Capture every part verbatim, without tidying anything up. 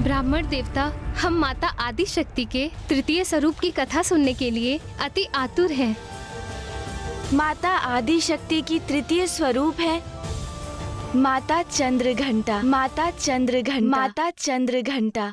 ब्राह्मण देवता, हम माता आदि शक्ति के तृतीय स्वरूप की कथा सुनने के लिए अति आतुर हैं। माता आदि शक्ति की तृतीय स्वरूप है माता चंद्र घंटा। माता चंद्र घंटा। माता चंद्र घंटा।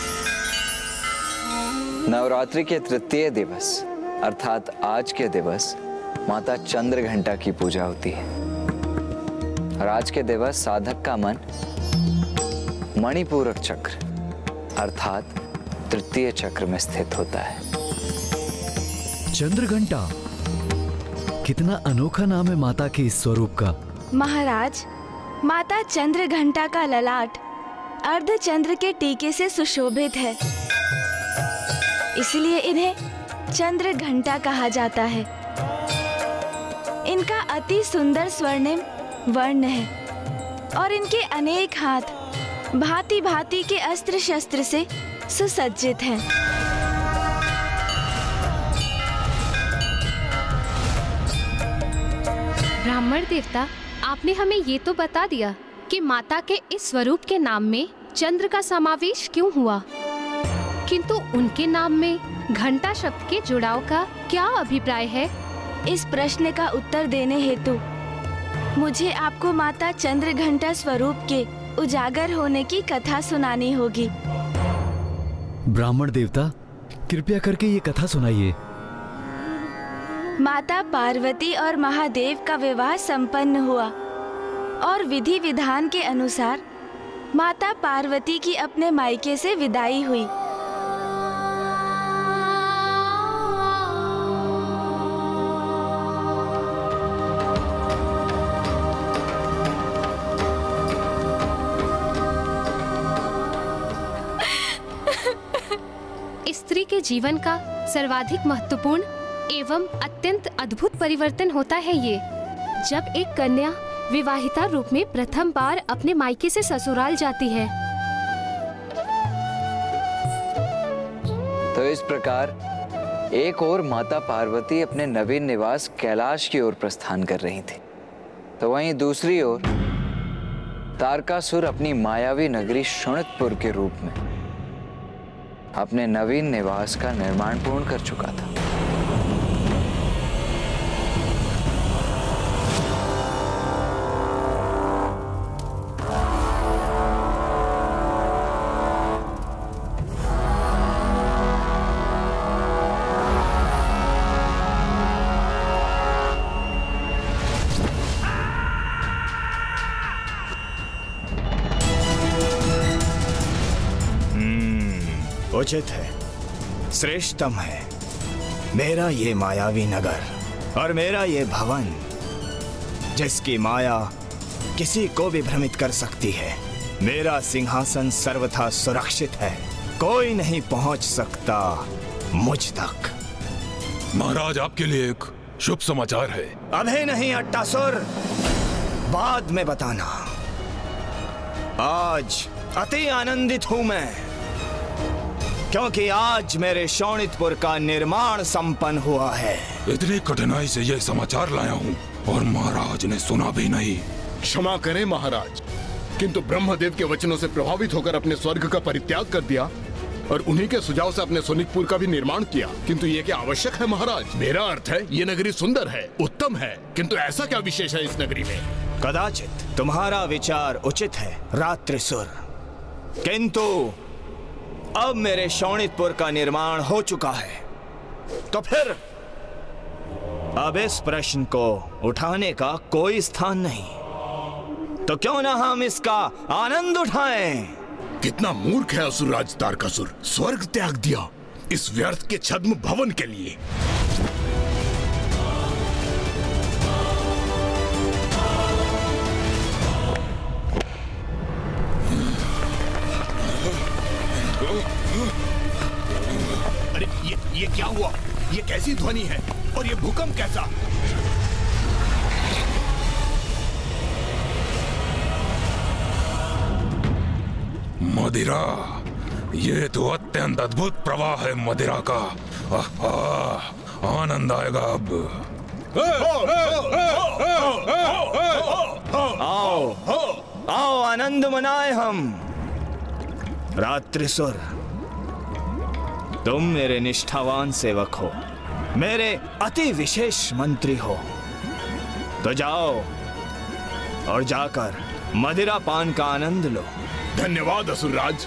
नवरात्रि के तृतीय दिवस अर्थात आज के दिवस माता चंद्र घंटा की पूजा होती है और आज के दिवस साधक का मन मणिपूरक चक्र अर्थात तृतीय चक्र में स्थित होता है। चंद्र घंटा, कितना अनोखा नाम है माता के इस स्वरूप का। महाराज, माता चंद्र घंटा का ललाट अर्ध चंद्र के टीके से सुशोभित है, इसलिए इन्हें चंद्र घंटा कहा जाता है। इनका अति सुंदर स्वर्णिम वर्ण है और इनके अनेक हाथ भांति भांति के अस्त्र शस्त्र से सुसज्जित हैं। ब्राह्मण देवता, आपने हमें ये तो बता दिया कि माता के इस स्वरूप के नाम में चंद्र का समावेश क्यों हुआ, किंतु उनके नाम में घंटा शब्द के जुड़ाव का क्या अभिप्राय है? इस प्रश्न का उत्तर देने हेतु मुझे आपको माता चंद्र घंटा स्वरूप के उजागर होने की कथा सुनानी होगी। ब्राह्मण देवता, कृपया करके ये कथा सुनाइए। माता पार्वती और महादेव का विवाह संपन्न हुआ और विधि विधान के अनुसार माता पार्वती की अपने मायके से विदाई हुई। स्त्री के जीवन का सर्वाधिक महत्वपूर्ण एवं अत्यंत अद्भुत परिवर्तन होता है ये, जब एक कन्या विवाहिता रूप में प्रथम बार अपने मायके से ससुराल जाती है। तो इस प्रकार एक ओर माता पार्वती अपने नवीन निवास कैलाश की ओर प्रस्थान कर रही थी, तो वहीं दूसरी ओर तारकासुर अपनी मायावी नगरी शोणितपुर के रूप में अपने नवीन निवास का निर्माण पूर्ण कर चुका था। उचित है, श्रेष्ठतम है मेरा ये मायावी नगर और मेरा ये भवन, जिसकी माया किसी को भी भ्रमित कर सकती है। मेरा सिंहासन सर्वथा सुरक्षित है, कोई नहीं पहुंच सकता मुझ तक। महाराज, आपके लिए एक शुभ समाचार है। अभी नहीं अट्टासुर, बाद में बताना। आज अति आनंदित हूं मैं, क्योंकि आज मेरे शोणितपुर का निर्माण संपन्न हुआ है। इतनी कठिनाई से यह समाचार लाया हूँ और महाराज ने सुना भी नहीं। क्षमा करें महाराज, किंतु ब्रह्मदेव के वचनों से प्रभावित होकर अपने स्वर्ग का परित्याग कर दिया और उन्हीं के सुझाव से अपने शोणितपुर का भी निर्माण किया। किंतु ये क्या आवश्यक है महाराज? मेरा अर्थ है ये नगरी सुंदर है, उत्तम है, किंतु ऐसा क्या विशेष है इस नगरी में? कदाचित तुम्हारा विचार उचित है रात्रिसुर, किंतु अब मेरे शोणितपुर का निर्माण हो चुका है, तो फिर अब इस प्रश्न को उठाने का कोई स्थान नहीं। तो क्यों ना हम इसका आनंद उठाएं? कितना मूर्ख है असुरराज तारकासुर, स्वर्ग त्याग दिया इस व्यर्थ के छद्म भवन के लिए। अरे ये ये क्या हुआ? ये कैसी ध्वनि है और ये भूकंप कैसा? मदिरा, ये तो अत्यंत अद्भुत प्रवाह है मदिरा का। आहा, आनंद आएगा अब। आओ आओ आनंद मनाए हम। रात्रिसुर, तुम मेरे निष्ठावान सेवक हो, मेरे अति विशेष मंत्री हो, तो जाओ और जाकर मदिरा पान का आनंद लो। धन्यवाद असुरराज।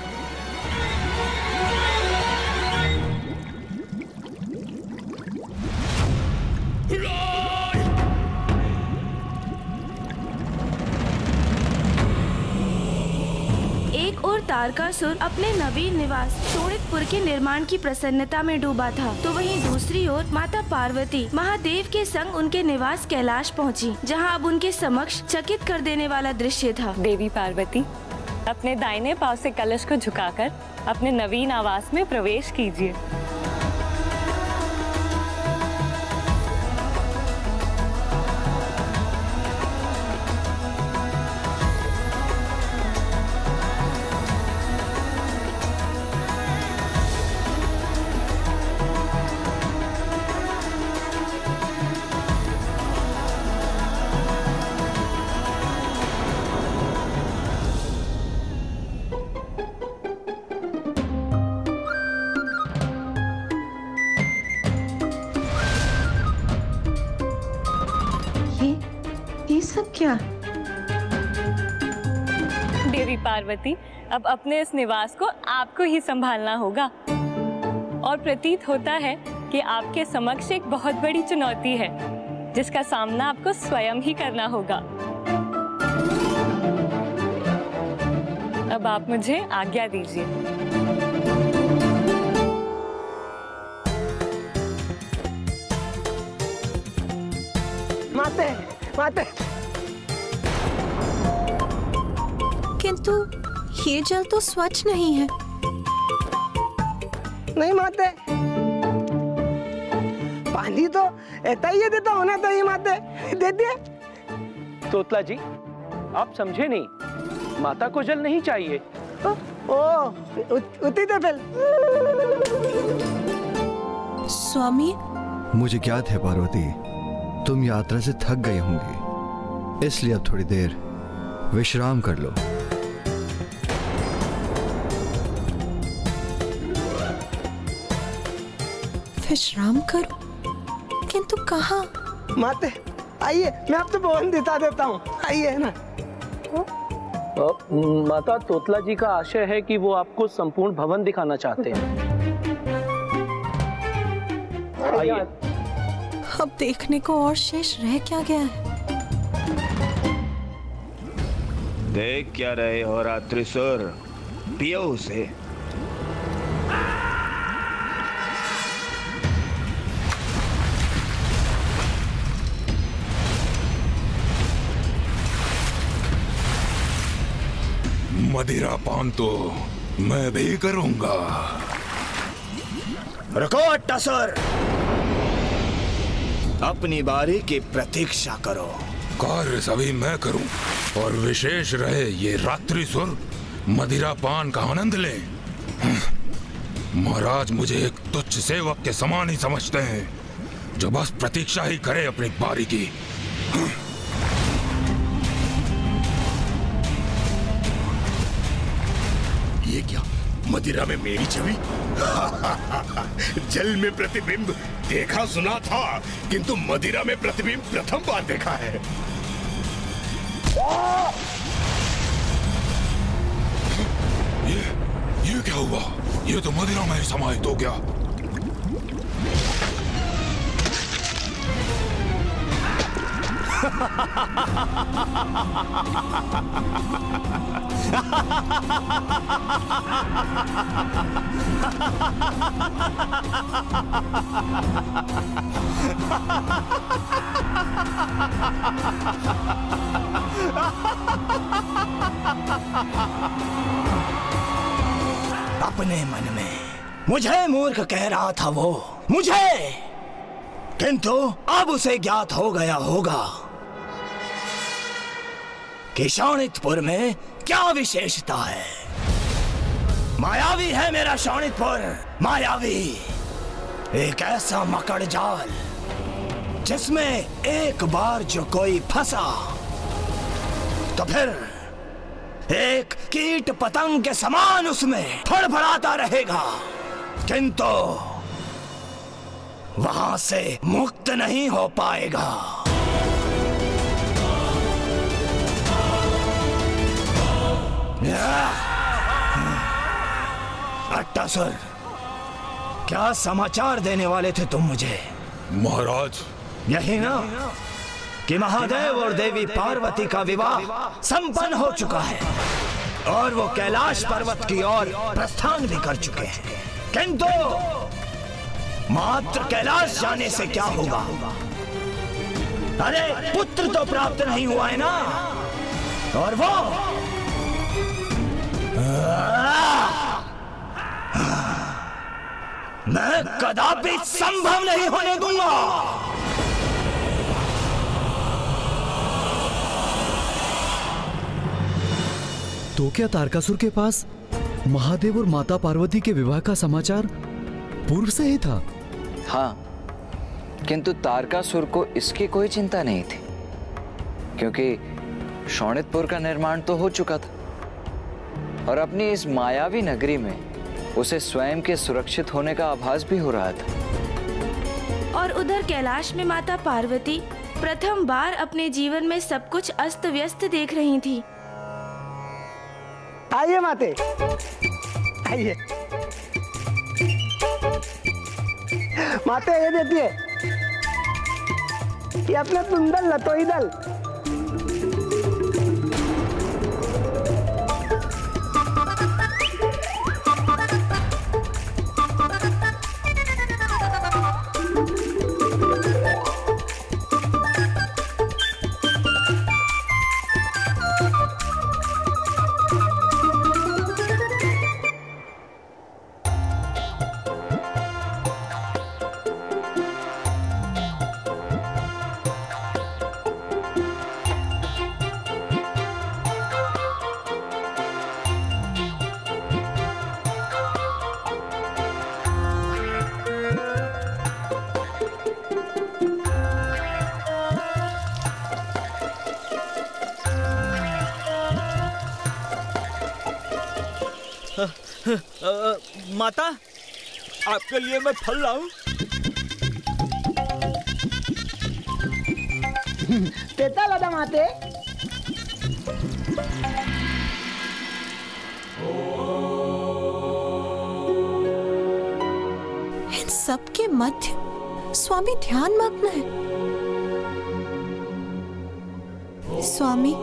एक और तारकासुर अपने नवीन निवास शोणितपुर के निर्माण की प्रसन्नता में डूबा था, तो वहीं दूसरी ओर माता पार्वती महादेव के संग उनके निवास कैलाश पहुंची, जहां अब उनके समक्ष चकित कर देने वाला दृश्य था। देवी पार्वती, अपने दाहिने पांव से कलश को झुकाकर अपने नवीन आवास में प्रवेश कीजिए। क्या? देवी पार्वती, अब अपने इस निवास को आपको ही संभालना होगा और प्रतीत होता है कि आपके समक्ष एक बहुत बड़ी चुनौती है, जिसका सामना आपको स्वयं ही करना होगा। अब आप मुझे आज्ञा दीजिए। माते, माते। किंतु ये जल तो स्वच्छ नहीं है। नहीं माते, पानी तो ऐसा ही देता होना चाहिए माते, दे दिए। तोतला जी, आप समझे नहीं, माता को जल नहीं चाहिए। ओ, उती तो फिर। स्वामी, मुझे ज्ञात है पार्वती, तुम यात्रा से थक गए होंगे, इसलिए अब थोड़ी देर विश्राम कर लो। विश्राम करो? किंतु कहाँ? माते, आइए, मैं आपको भवन दिखा देता हूँ, आइए ना। माता, तोतला जी का आशय है कि वो आपको संपूर्ण भवन दिखाना चाहते हैं। आइए। अब देखने को और शेष रह क्या गया है? देख क्या रहे हो रात्रिसुर, पियो उसे। मदिरा पान तो मैं भी करूंगा। रुको अट्टासुर, अपनी बारी की प्रतीक्षा करो। कार्य सभी मैं करूं और विशेष रहे ये रात्रिसुर मदिरा पान का आनंद ले। महाराज मुझे एक तुच्छ सेवक के समान ही समझते हैं, जो बस प्रतीक्षा ही करे अपनी बारी की। ये क्या, मदिरा में मेरी छवि? जल में प्रतिबिंब देखा सुना था, किंतु मदिरा में प्रतिबिंब प्रथम बार देखा है। ये ये क्या हुआ? ये तो मदिरा में ही समाहित हो गया। अपने मन में मुझे मूर्ख कह रहा था वो, मुझे, किंतु अब उसे ज्ञात हो गया होगा कि शोणितपुर में क्या विशेषता है। मायावी है मेरा शोणितपुर, मायावी, एक ऐसा मकड़ जाल जिसमें एक बार जो कोई फंसा तो फिर एक कीट पतंग के समान उसमें फड़फड़ाता रहेगा, किंतु वहां से मुक्त नहीं हो पाएगा। अट्टासुर, क्या समाचार देने वाले थे तुम मुझे? महाराज, यही ना कि महादेव और देवी पार्वती का विवाह संपन्न हो चुका है और वो कैलाश पर्वत की ओर प्रस्थान भी कर चुके हैं, किंतु मात्र कैलाश जाने से क्या होगा? अरे पुत्र तो प्राप्त नहीं हुआ है ना, और वो मैं कदापि संभव नहीं होने दूंगा। तो क्या तारकासुर के पास महादेव और माता पार्वती के विवाह का समाचार पूर्व से ही था? हाँ, किंतु तारकासुर को इसकी कोई चिंता नहीं थी, क्योंकि शोणितपुर का निर्माण तो हो चुका था और अपनी इस मायावी नगरी में उसे स्वयं के सुरक्षित होने का आभास भी हो रहा था। और उधर कैलाश में माता पार्वती प्रथम बार अपने जीवन में सब कुछ अस्त व्यस्त देख रही थी। आइए माते, आइए माते, ये देखिए, ये अपना तुंदल लतोई दल। माता, आपके लिए मैं फल लाऊं? देता लदा माते। इन सब के मध्य स्वामी ध्यान मग्न है। स्वामी,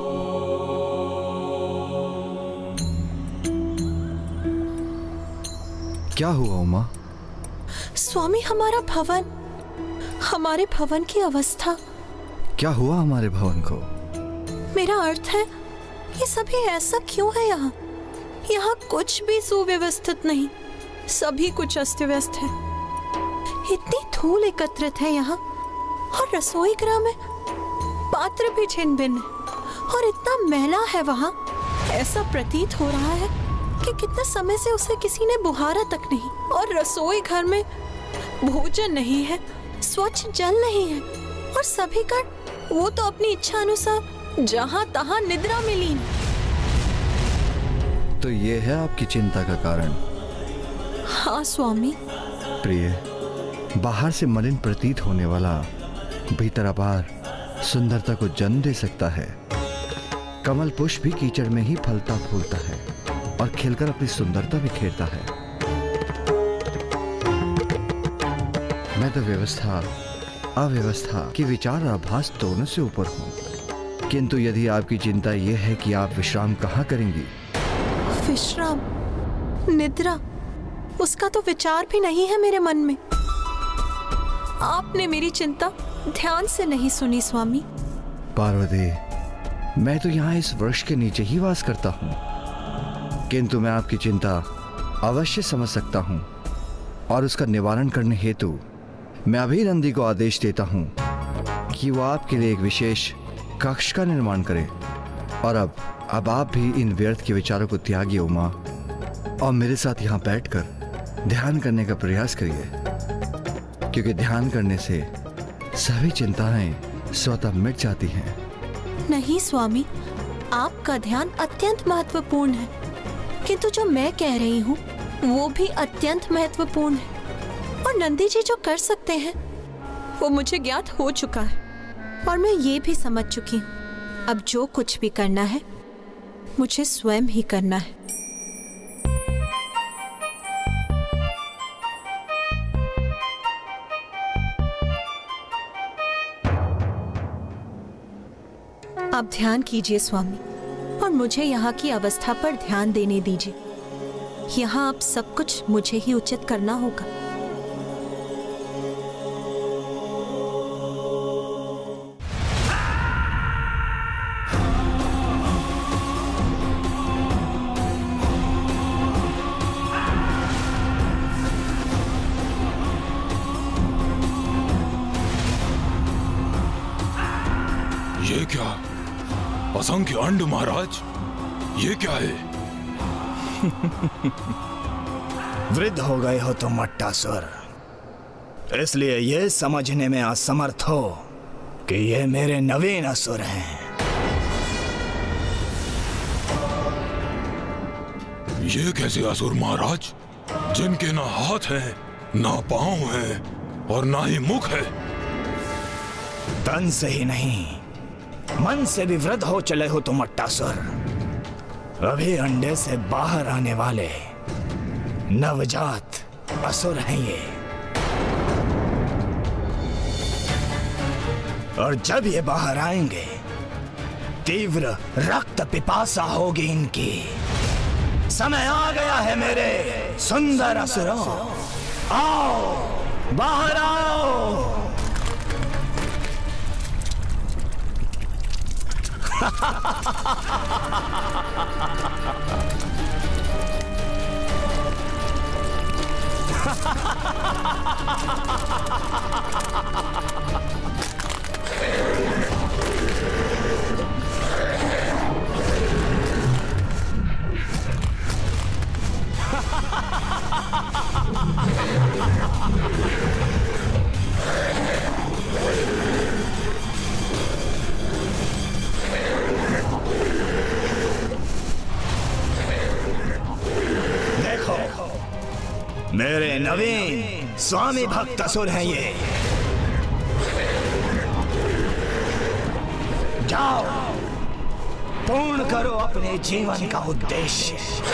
क्या हुआ उमा? स्वामी, हमारा भवन, हमारे भवन की अवस्था। क्या हुआ हमारे भवन को? मेरा अर्थ है, ये सभी ऐसा क्यों है यहाँ? यहाँ कुछ भी सुव्यवस्थित नहीं, सभी कुछ अस्त व्यस्त है। इतनी धूल एकत्रित है यहाँ, और रसोई गृह में पात्र भी छिन्न भिन्न है, और इतना मैला है वहाँ। ऐसा प्रतीत हो रहा है कि कितने समय से उसे किसी ने बुहारा तक नहीं, और रसोई घर में भोजन नहीं है, स्वच्छ जल नहीं है, और सभी का वो तो अपनी इच्छा अनुसार जहां तहां निद्रा में लीन। तो ये है आपकी चिंता का कारण? हाँ स्वामी। प्रिय, बाहर से मलिन प्रतीत होने वाला भीतर अपार सुंदरता को जन्म दे सकता है। कमल पुष्प भी कीचड़ में ही फलता फूलता है और खिलकर अपनी सुंदरता बिखेरता है। मैं तो व्यवस्था अव्यवस्था की विचार और आभास दोनों से ऊपर हूँ, किंतु यदि आपकी चिंता यह है कि आप विश्राम कहाँ करेंगी? विश्राम, निद्रा, उसका तो विचार भी नहीं है मेरे मन में। आपने मेरी चिंता ध्यान से नहीं सुनी स्वामी। पार्वती, मैं तो यहाँ इस वृक्ष के नीचे ही वास करता हूँ, किंतु मैं आपकी चिंता अवश्य समझ सकता हूँ और उसका निवारण करने हेतु मैं अभी नंदी को आदेश देता हूँ कि वो आपके लिए एक विशेष कक्ष का निर्माण करे। और अब अब आप भी इन व्यर्थ के विचारों को त्यागिए उमा, और मेरे साथ यहाँ बैठकर ध्यान करने का प्रयास करिए, क्योंकि ध्यान करने से सभी चिंताएं स्वतः मिट जाती हैं। नहीं स्वामी, आपका ध्यान अत्यंत महत्वपूर्ण है, किंतु जो मैं कह रही हूँ वो भी अत्यंत महत्वपूर्ण है। और नंदी जी जो कर सकते हैं वो मुझे ज्ञात हो चुका है और मैं ये भी समझ चुकी हूँ। अब जो कुछ भी करना है मुझे स्वयं ही करना है। आप ध्यान कीजिए स्वामी, और मुझे यहाँ की अवस्था पर ध्यान देने दीजिए। यहाँ अब सब कुछ मुझे ही उचित करना होगा। ये क्या? असंख्य अंड महाराज, ये क्या है? वृद्ध हो गए हो तुम मट्टासुर, इसलिए ये समझने में असमर्थ हो कि ये मेरे नवीन असुर हैं। ये कैसे असुर महाराज, जिनके ना हाथ है, ना पांव है और ना ही मुख है? तन से ही नहीं, मन से भी वृद्ध हो चले हो तुम मट्टासुर। अभी अंडे से बाहर आने वाले नवजात असुर हैं ये। और जब ये बाहर आएंगे, तीव्र रक्त पिपासा होगी इनकी। समय आ गया है मेरे सुंदर असुरों, आओ बाहर आओ। मेरे नवीन स्वामी भक्त असुर हैं ये। जाओ, पूर्ण करो अपने जीवन का उद्देश्य।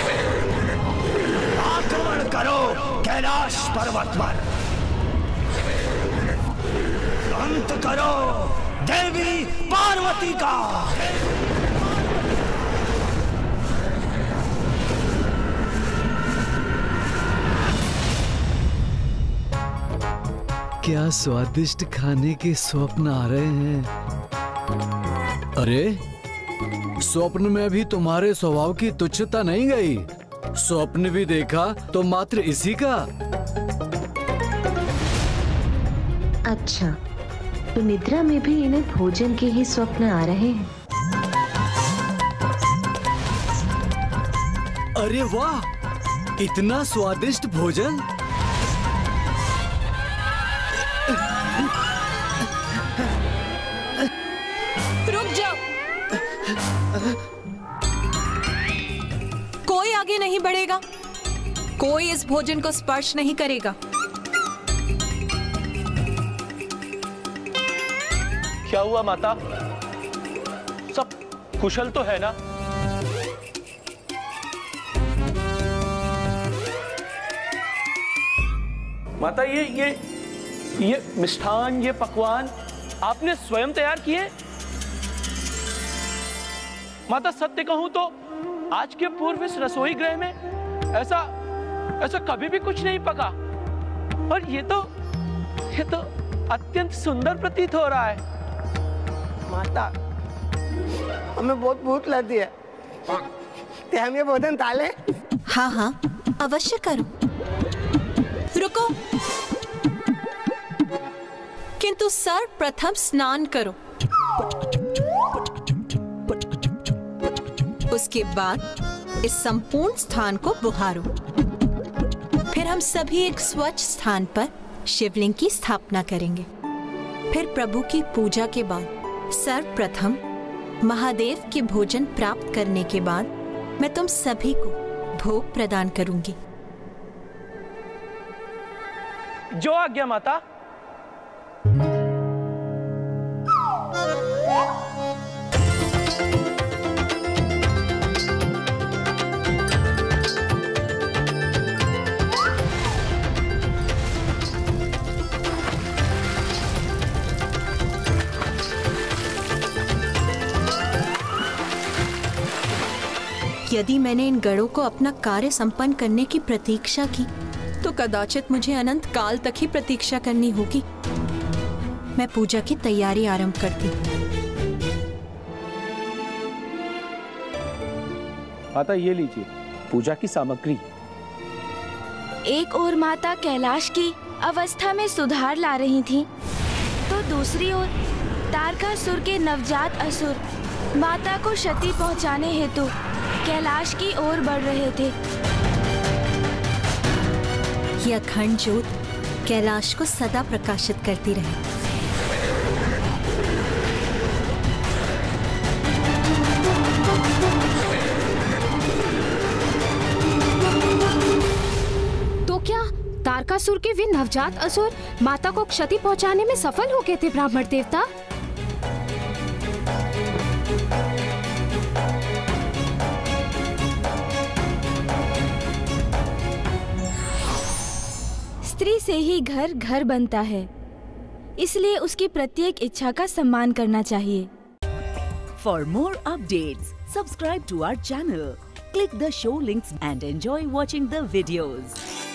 आक्रमण करो कैलाश पर्वत पर, अंत करो देवी पार्वती का। क्या स्वादिष्ट खाने के स्वप्न आ रहे हैं। अरे, स्वप्न में भी तुम्हारे स्वभाव की तुच्छता नहीं गई। स्वप्न भी देखा तो मात्र इसी का। अच्छा, तो निद्रा में भी इन्हें भोजन के ही स्वप्न आ रहे हैं। अरे वाह, इतना स्वादिष्ट भोजन। रुक जाओ, कोई आगे नहीं बढ़ेगा, कोई इस भोजन को स्पर्श नहीं करेगा। क्या हुआ माता? सब कुशल तो है ना? माता, ये ये ये मिष्ठान, ये पकवान आपने स्वयं तैयार किए? माता, सत्य कहूं तो आज के पूर्व इस रसोई गृह में ऐसा ऐसा कभी भी कुछ नहीं पका, और ये तो ये तो अत्यंत सुंदर प्रतीत हो रहा है। माता, हमें बहुत भूख लगी है, ते हम ये भोजन ताले? हाँ हाँ, अवश्य करो। रुको, किंतु सर्वप्रथम स्नान करो। उसके बाद इस संपूर्ण स्थान को बुहारो। फिर हम सभी एक स्वच्छ स्थान पर शिवलिंग की स्थापना करेंगे। फिर प्रभु की पूजा के बाद सर्वप्रथम महादेव के भोजन प्राप्त करने के बाद मैं तुम सभी को भोग प्रदान करूंगी। जो आज्ञा माता। यदि मैंने इन गढ़ों को अपना कार्य संपन्न करने की प्रतीक्षा की तो कदाचित मुझे अनंत काल तक ही प्रतीक्षा करनी होगी। मैं पूजा की तैयारी आरंभ करती। माता ये लीजिए पूजा की सामग्री। एक ओर माता कैलाश की अवस्था में सुधार ला रही थीं, तो दूसरी ओर तारकासुर के नवजात असुर माता को क्षति पहुंचाने हेतु कैलाश की ओर बढ़ रहे थे। यह अखंड ज्योत कैलाश को सदा प्रकाशित करती रहे। तो क्या तारकासुर के वे नवजात असुर माता को क्षति पहुंचाने में सफल हो गए थे ब्राह्मण देवता? स्त्री से ही घर घर बनता है, इसलिए उसकी प्रत्येक इच्छा का सम्मान करना चाहिए। For more updates, subscribe to our channel, click the show links and enjoy watching the videos.